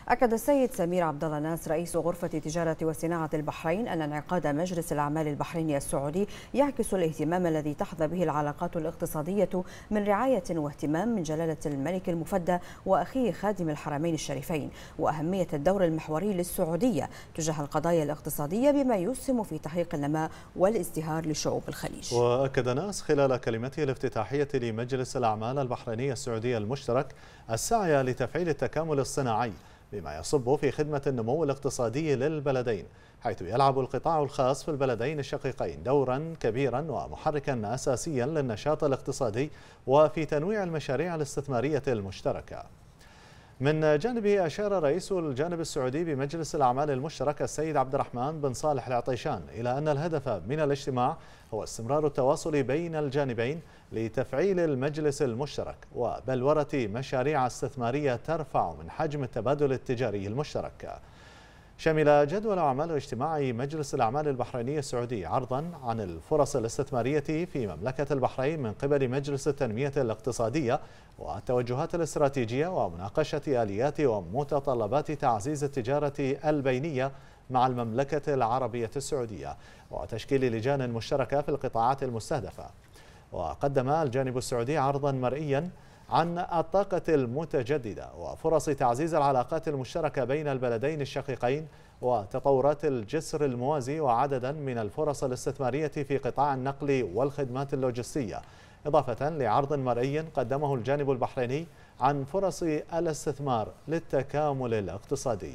أكد السيد سمير عبد الله ناس رئيس غرفة تجارة وصناعة البحرين أن انعقاد مجلس الأعمال البحريني السعودي يعكس الاهتمام الذي تحظى به العلاقات الاقتصادية من رعاية واهتمام من جلالة الملك المفدى وأخيه خادم الحرمين الشريفين، وأهمية الدور المحوري للسعودية تجاه القضايا الاقتصادية بما يسهم في تحقيق النماء والازدهار لشعوب الخليج. وأكد ناس خلال كلمته الافتتاحية لمجلس الأعمال البحريني السعودي المشترك السعي لتفعيل التكامل الصناعي بما يصب في خدمة النمو الاقتصادي للبلدين، حيث يلعب القطاع الخاص في البلدين الشقيقين دورا كبيرا ومحركا أساسيا للنشاط الاقتصادي وفي تنويع المشاريع الاستثمارية المشتركة. من جانبه أشار رئيس الجانب السعودي بمجلس الأعمال المشترك السيد عبد الرحمن بن صالح العطيشان إلى أن الهدف من الاجتماع هو استمرار التواصل بين الجانبين لتفعيل المجلس المشترك وبلورة مشاريع استثمارية ترفع من حجم التبادل التجاري المشترك. شمل جدول أعمال اجتماع مجلس الأعمال البحريني السعودي عرضا عن الفرص الاستثمارية في مملكة البحرين من قبل مجلس التنمية الاقتصادية والتوجهات الاستراتيجية ومناقشة آليات ومتطلبات تعزيز التجارة البينية مع المملكة العربية السعودية وتشكيل لجان مشتركة في القطاعات المستهدفة. وقدم الجانب السعودي عرضا مرئيا عن الطاقة المتجددة وفرص تعزيز العلاقات المشتركة بين البلدين الشقيقين وتطورات الجسر الموازي وعددا من الفرص الاستثمارية في قطاع النقل والخدمات اللوجستية، إضافة لعرض مرئي قدمه الجانب البحريني عن فرص الاستثمار للتكامل الاقتصادي.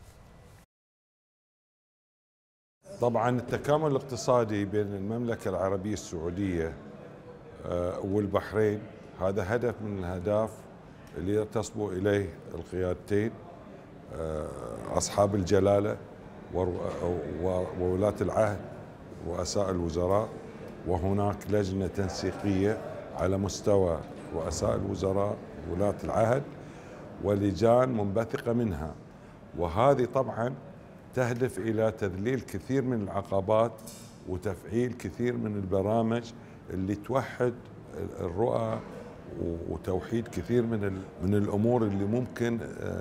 طبعا التكامل الاقتصادي بين المملكة العربية السعودية والبحرين هذا هدف من الأهداف اللي تصبو إليه القيادتين أصحاب الجلالة وولاة العهد رؤساء الوزراء، وهناك لجنة تنسيقية على مستوى رؤساء الوزراء وولاة العهد ولجان منبثقة منها، وهذه طبعا تهدف إلى تذليل كثير من العقبات وتفعيل كثير من البرامج اللي توحد الرؤى وتوحيد كثير من الأمور اللي ممكن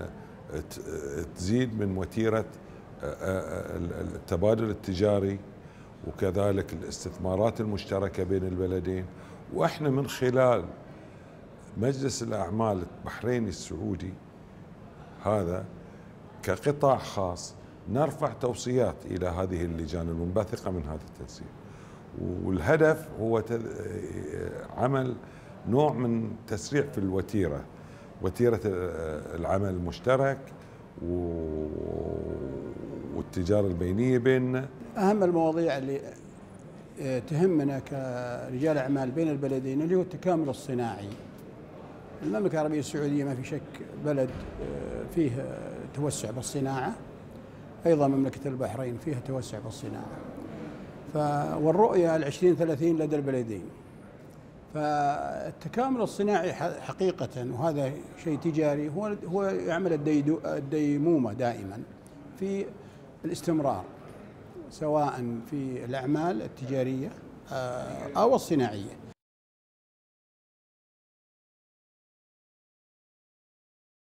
تزيد من وتيرة التبادل التجاري وكذلك الاستثمارات المشتركة بين البلدين. وإحنا من خلال مجلس الأعمال البحريني السعودي هذا كقطاع خاص نرفع توصيات إلى هذه اللجان المنبثقة من هذا التنسيق، والهدف هو عمل نوع من تسريع في وتيرة العمل المشترك والتجارة البينية بيننا. أهم المواضيع اللي تهمنا كرجال أعمال بين البلدين اللي هو التكامل الصناعي. المملكة العربية السعودية ما في شك بلد فيه توسع بالصناعة، أيضا مملكة البحرين فيها توسع بالصناعة، والرؤية 2030 لدى البلدين. فالتكامل الصناعي حقيقة وهذا شيء تجاري هو يعمل الديمومة دائما في الاستمرار سواء في الأعمال التجارية أو الصناعية.